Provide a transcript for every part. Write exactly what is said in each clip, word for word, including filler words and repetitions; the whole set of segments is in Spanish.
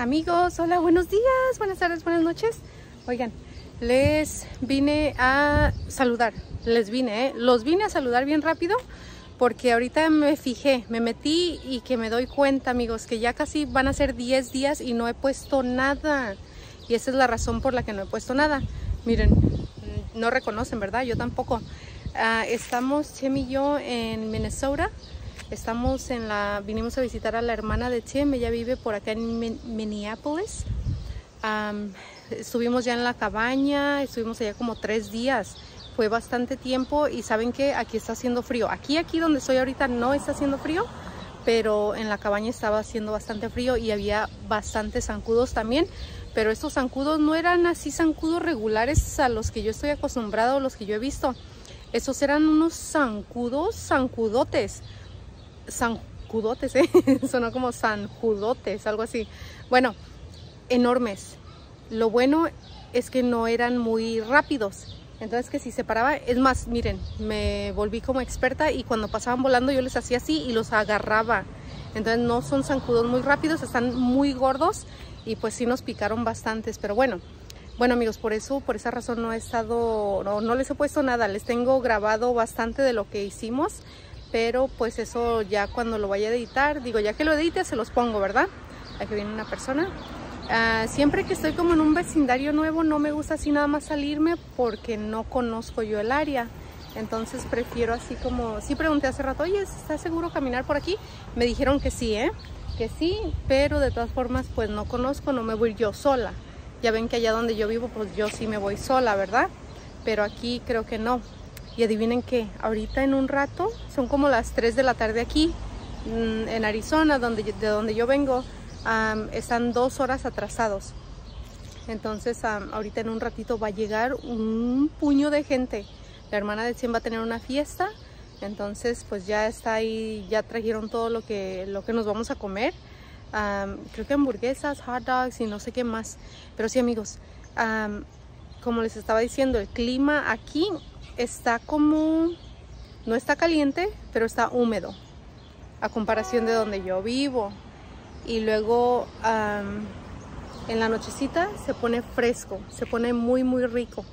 Amigos, hola, buenos días, buenas tardes, buenas noches. Oigan, les vine a saludar, les vine, ¿eh? Los vine a saludar bien rápido porque ahorita me fijé, me metí y que me doy cuenta, amigos, que ya casi van a ser diez días y no he puesto nada. Y esa es la razón por la que no he puesto nada. Miren, no reconocen, ¿verdad? Yo tampoco. Uh, estamos, Tim y yo, en Minnesota. Estamos en la, vinimos a visitar a la hermana de Tim, ella vive por acá en Minneapolis. Um, estuvimos ya en la cabaña, estuvimos allá como tres días. Fue bastante tiempo y ¿saben qué? Aquí está haciendo frío. Aquí, aquí donde estoy ahorita no está haciendo frío, pero en la cabaña estaba haciendo bastante frío y había bastantes zancudos también. Pero estos zancudos no eran así zancudos regulares a los que yo estoy acostumbrado, los que yo he visto. Estos eran unos zancudos, zancudotes. Zancudotes, ¿eh? Sonó como zancudotes, algo así. Bueno, enormes. Lo bueno es que no eran muy rápidos. Entonces que si se paraba, es más, miren, me volví como experta y cuando pasaban volando yo les hacía así y los agarraba. Entonces no son zancudos muy rápidos, están muy gordos y pues sí nos picaron bastantes, pero bueno. Bueno amigos, por eso, por esa razón no he estado, no, no les he puesto nada, les tengo grabado bastante de lo que hicimos. Pero pues eso ya cuando lo vaya a editar, digo, ya que lo edite se los pongo, ¿verdad? Aquí viene una persona. Uh, siempre que estoy como en un vecindario nuevo no me gusta así nada más salirme porque no conozco yo el área. Entonces prefiero así como, sí pregunté hace rato, oye, ¿estás seguro caminar por aquí? Me dijeron que sí, ¿eh? Que sí, pero de todas formas pues no conozco, no me voy yo sola. Ya ven que allá donde yo vivo pues yo sí me voy sola, ¿verdad? Pero aquí creo que no. Y adivinen qué, ahorita en un rato, son como las tres de la tarde aquí, en Arizona, donde, de donde yo vengo, um, están dos horas atrasados. Entonces um, ahorita en un ratito va a llegar un puño de gente. La hermana de Tim va a tener una fiesta, entonces pues ya está ahí, ya trajeron todo lo que, lo que nos vamos a comer. Um, creo que hamburguesas, hot dogs y no sé qué más. Pero sí amigos, um, como les estaba diciendo, el clima aquí está como, no está caliente, pero está húmedo a comparación de donde yo vivo. Y luego um, en la nochecita se pone fresco, se pone muy muy rico.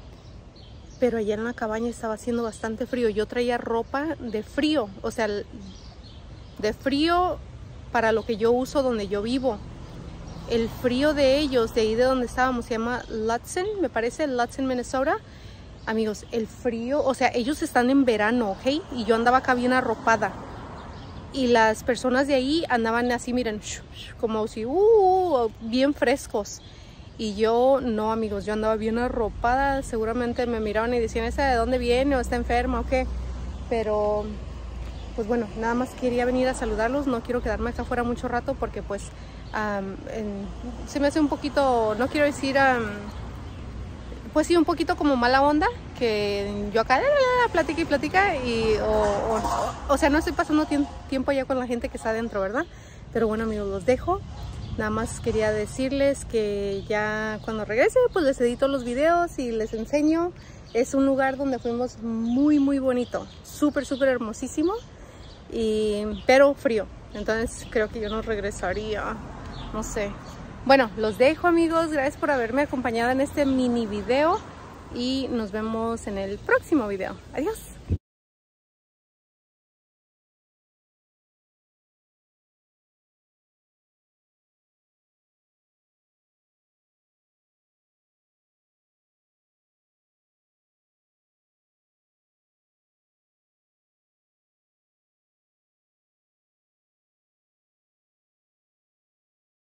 Pero allá en la cabaña estaba haciendo bastante frío. Yo traía ropa de frío, o sea, de frío para lo que yo uso donde yo vivo. El frío de ellos, de ahí de donde estábamos, se llama Lutsen, me parece, Lutsen, Minnesota. Amigos, el frío, o sea, ellos están en verano, ¿ok? Y yo andaba acá bien arropada. Y las personas de ahí andaban así, miren, como si, uh, bien frescos. Y yo, no, amigos, yo andaba bien arropada. Seguramente me miraban y decían, ¿esa de dónde viene? ¿O está enferma o qué? Pero, pues bueno, nada más quería venir a saludarlos. No quiero quedarme acá afuera mucho rato porque, pues, um, en, se me hace un poquito, no quiero decir... Um, pues sí, un poquito como mala onda, que yo acá platica y platica y o, o, o sea, no estoy pasando tiempo ya con la gente que está adentro, ¿verdad? Pero bueno amigos, los dejo. Nada más quería decirles que ya cuando regrese pues les edito los videos y les enseño. Es un lugar donde fuimos muy muy bonito, súper súper hermosísimo, y, pero frío. Entonces creo que yo no regresaría, no sé. Bueno, los dejo amigos, gracias por haberme acompañado en este mini video y nos vemos en el próximo video. Adiós.